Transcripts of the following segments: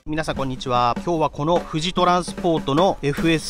皆さんこんにちは。今日はこの富士トランスポートの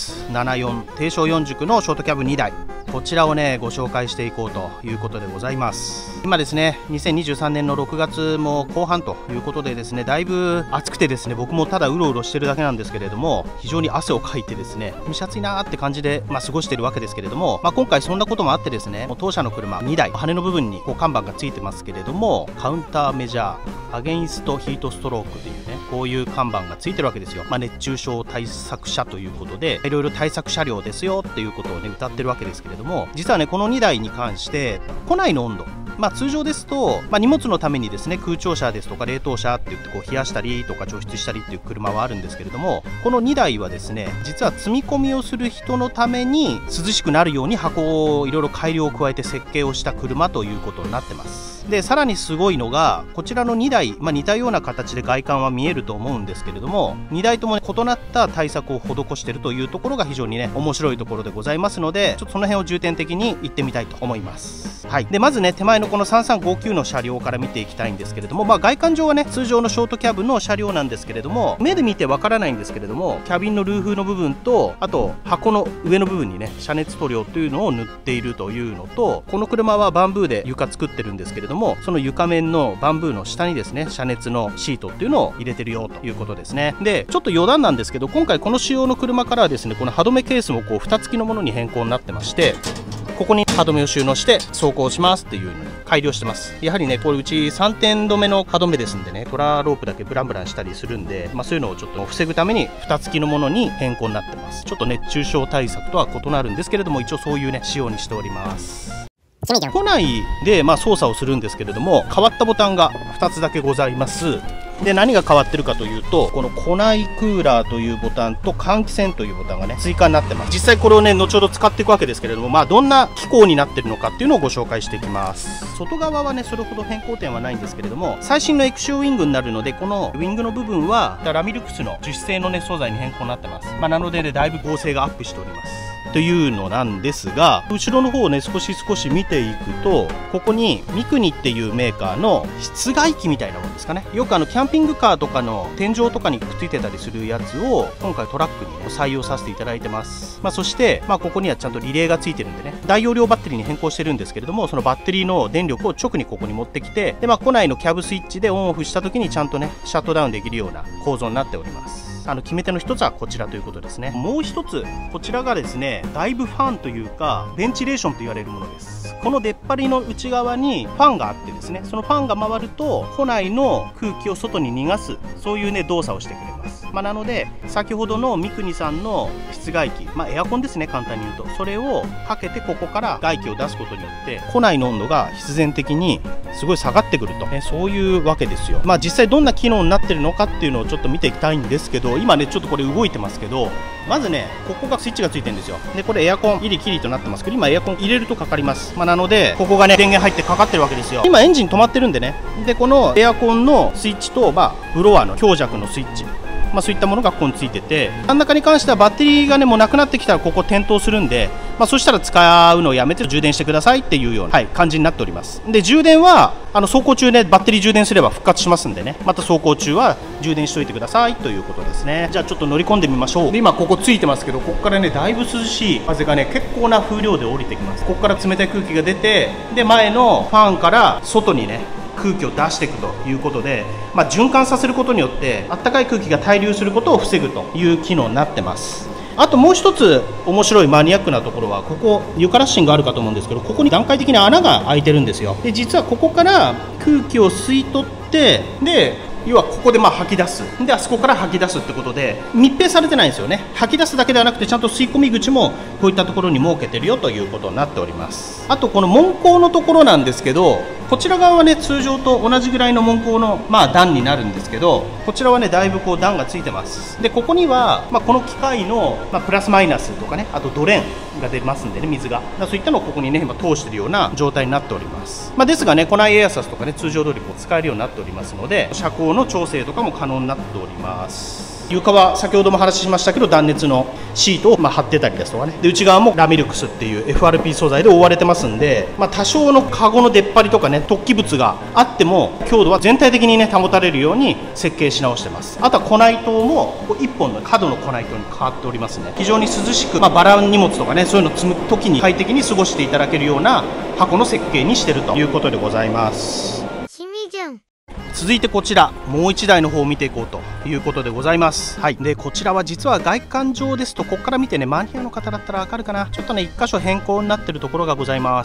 FS74 低床4軸のショートキャブ2台、こちらをねご紹介していこうということでございます。今ですね2023年の6月も後半ということでですね、だいぶ暑くてですね、僕もただうろうろしてるだけなんですけれども、非常に汗をかいてですね蒸し暑いなーって感じで、過ごしてるわけですけれども、今回そんなこともあってですね、当社の車2台羽の部分にこう看板がついてますけれども、カウンターメジャーアゲインストヒートストロークというね、こういう看板がついてるわけですよ。熱中症対策車ということで、いろいろ対策車両ですよっていうことをね謳ってるわけですけれども、実はねこの2台に関して庫内の温度、通常ですと、荷物のためにですね空調車ですとか冷凍車って言ってこう冷やしたりとか除湿したりっていう車はあるんですけれども、この2台はですね実は積み込みをする人のために涼しくなるように箱をいろいろ改良を加えて設計をした車ということになってます。でさらにすごいのがこちらの2台、似たような形で外観は見えると思うんですけれども、2台とも異なった対策を施しているというところが非常にね面白いところでございますので、ちょっとその辺を重点的に行ってみたいと思います。はい、でまずね手前のこの3359の車両から見ていきたいんですけれども、外観上はね通常のショートキャブの車両なんですけれども、目で見てわからないんですけれども、キャビンのルーフの部分とあと箱の上の部分にね遮熱塗料というのを塗っているというのと、この車はバンブーで床作ってるんですけれども、その床面のバンブーの下にですね遮熱のシートっていうのを入れてるよということですね。でちょっと余談なんですけど、今回この仕様の車からはですねこの歯止めケースもこう蓋付きのものに変更になってまして、ここに歯止めを収納して走行しますっていうのに改良してます。やはりねこれうち3点止めの歯止めですんでね、トラロープだけブランブランしたりするんで、そういうのをちょっと防ぐために蓋付きのものに変更になってます。ちょっと熱中症対策とは異なるんですけれども、一応そういうね仕様にしております。庫内で操作をするんですけれども、変わったボタンが2つだけございます。で何が変わってるかというと、この庫内クーラーというボタンと換気扇というボタンがね追加になってます。実際これをね後ほど使っていくわけですけれども、どんな機構になってるのかっていうのをご紹介していきます。外側はねそれほど変更点はないんですけれども、最新のエクシオウィングになるので、このウィングの部分はラミルクスの樹脂製のね素材に変更になってます。なのでねだいぶ剛性がアップしておりますというのなんですが、後ろの方をね少し見ていくと、ここにミクニっていうメーカーの室外機みたいなものですかね、よくキャンピングカーとかの天井とかにくっついてたりするやつを今回トラックに、ね、採用させていただいてます。そして、ここにはちゃんとリレーがついてるんでね、大容量バッテリーに変更してるんですけれども、そのバッテリーの電力を直にここに持ってきて、で庫内のキャブスイッチでオンオフした時にちゃんとねシャットダウンできるような構造になっております。決め手の一つはこちらということですね。もう一つこちらがですねダイブファンというかベンチレーションと言われるものです。この出っ張りの内側にファンがあってですね、そのファンが回ると庫内の空気を外に逃がす、そういうね動作をしてくれます。なので先ほどの三国さんの室外機、エアコンですね簡単に言うと、それをかけてここから外気を出すことによって庫内の温度が必然的にすごい下がってくると、そういうわけですよ。実際どんな機能になってるのかっていうのをちょっと見ていきたいんですけど、今ねちょっとこれ動いてますけど、まずねここがスイッチがついてるんですよ。でこれエアコン入り切りとなってますけど、今エアコン入れるとかかります。なのでここがね電源入ってかかってるわけですよ。今エンジン止まってるんでね、でこのエアコンのスイッチとブロワーの強弱のスイッチ、そういったものがここについてて、真ん中に関してはバッテリーがねもうなくなってきたらここ点灯するんで、そしたら使うのをやめて充電してくださいっていうような、感じになっております。で充電は走行中ねバッテリー充電すれば復活しますんでね、また走行中は充電しておいてくださいということですね。じゃあちょっと乗り込んでみましょう。で今ここついてますけど、ここからねだいぶ涼しい風がね結構な風量で降りてきます。ここから冷たい空気が出て、で前のファンから外にね空気を出していくということで、循環させることによってあったかい空気が滞留することを防ぐという機能になってます。あともう一つ面白いマニアックなところは、ここ床ラッシングあるかと思うんですけど、ここに段階的に穴が開いてるんですよ。で実はここから空気を吸い取って、で要はここで吐き出す、であそこから吐き出すってことで密閉されてないんですよね。吐き出すだけではなくてちゃんと吸い込み口もこういったところに設けてるよということになっております。あとこの門高のところなんですけど、こちら側はね通常と同じぐらいの門高の段になるんですけど、こちらはねだいぶこう段がついてます。でここにはこの機械のプラスマイナスとかね、あとドレーンが出ますんでね、水がそういったのをここにね今通してるような状態になっております。ですがね庫内エアサスとかね通常通りこう使えるようになっておりますので、車高の調整とかも可能になっております。 床は先ほども話しましたけど、断熱のシートを貼ってたりですとかね。で、内側もラミルクスっていう FRP 素材で覆われてますんで、多少のカゴの出っ張りとかね、突起物があっても強度は全体的にね保たれるように設計し直してます。あとは庫内灯も1本の角の庫内灯に変わっておりますね。非常に涼しく、バラ荷物とかね、そういうの積む時に快適に過ごしていただけるような箱の設計にしてるということでございます。続いてこちらもう1台の方を見ていこうということでございます。はい、でこちらは実は外観上ですと、ここから見てね、マニアの方だったらわかるかな、ちょっとね1箇所変更になってるところがございます。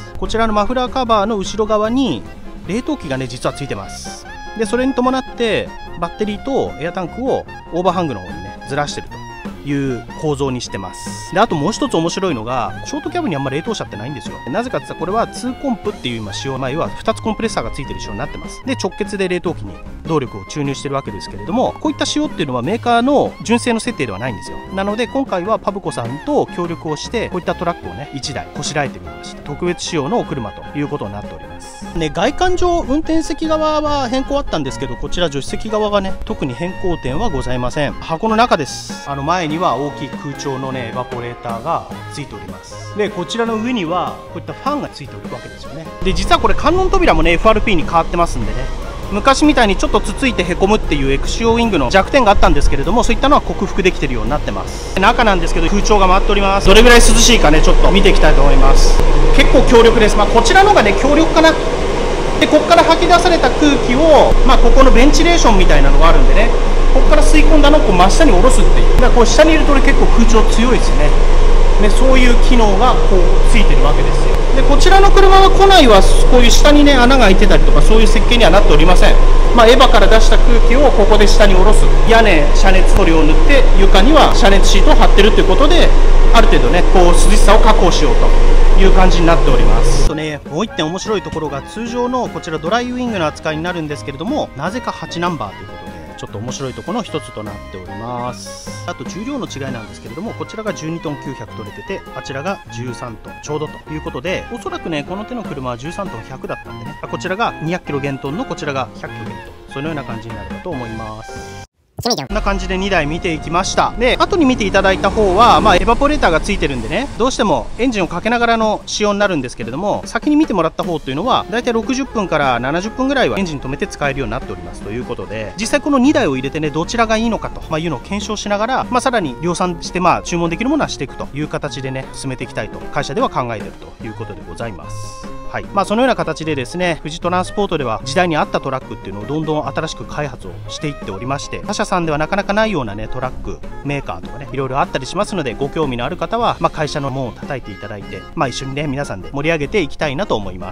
こちらのマフラーカバーの後ろ側に冷凍機がね実はついてます。でそれに伴ってバッテリーとエアタンクをオーバーハングの方にねずらしてるという構造にしてます。であともう一つ面白いのが、ショートキャブにあんま冷凍車ってないんですよ。なぜかって言ったら、これは2コンプっていう今仕様、要は2つコンプレッサーがついてる仕様になってます。で直結で冷凍機に動力を注入してるわけですけれども、こういった仕様っていうのはメーカーの純正の設定ではないんですよ。なので今回はパブコさんと協力をして、こういったトラックをね1台こしらえてみました。特別仕様のお車ということになっております。ね、外観上運転席側は変更あったんですけど、こちら助手席側がね特に変更点はございません。箱の中です。前には大きい空調のねエバポレーターがついております。でこちらの上にはこういったファンがついておるわけですよね。で実はこれ観音扉もね FRP に変わってますんでね、昔みたいにちょっとつついてへこむっていうエクシオウィングの弱点があったんですけれども、そういったのは克服できてるようになってます。中なんですけど空調が回っております。どれぐらい涼しいかねちょっと見ていきたいと思います。結構強力です。こちらのがね強力かな。でここから吐き出された空気を、ここのベンチレーションみたいなのがあるんでね、ここから吸い込んだのをこう真下に下ろすっていう、だからこう下にいると結構空調強いですね。でそういう機能がこうついてるわけですよ。でこちらの車は庫内はこういう下にね穴が開いてたりとか、そういう設計にはなっておりません。エヴァから出した空気をここで下に下ろす、屋根遮熱塗料を塗って床には遮熱シートを貼ってるということで、ある程度ねこう涼しさを確保しようという感じになっております。もう1点面白いところが、通常のこちらドライウィングの扱いになるんですけれども、なぜか8ナンバーということでちょっと面白いところの一つとなっております。あと重量の違いなんですけれども、こちらが12トン900取れてて、あちらが13トンちょうどということで、おそらくねこの手の車は13トン100だったんでね、こちらが200キロ減トンのこちらが100キロ減トン、そのような感じになるかと思います。こんな感じで2台見ていきました。で後に見ていただいた方は、エバポレーターがついてるんでね、どうしてもエンジンをかけながらの仕様になるんですけれども、先に見てもらった方というのはだいたい60分から70分ぐらいはエンジン止めて使えるようになっておりますということで、実際この2台を入れてねどちらがいいのかというのを検証しながら、さらに量産して注文できるものはしていくという形でね進めていきたいと会社では考えているということでございます。はい、そのような形でですね、富士トランスポートでは時代に合ったトラックっていうのをどんどん新しく開発をしていっておりまして、他社さんではなかなかないようなねトラックメーカーとかねいろいろあったりしますので、ご興味のある方は、会社の門を叩いていただいて、一緒にね皆さんで盛り上げていきたいなと思います。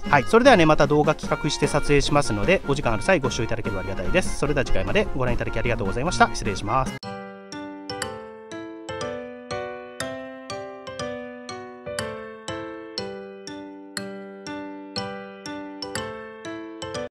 はい、それではねまた動画企画して撮影しますので、お時間ある際ご視聴いただければありがたいです。それでは次回までご覧いただきありがとうございました。失礼します。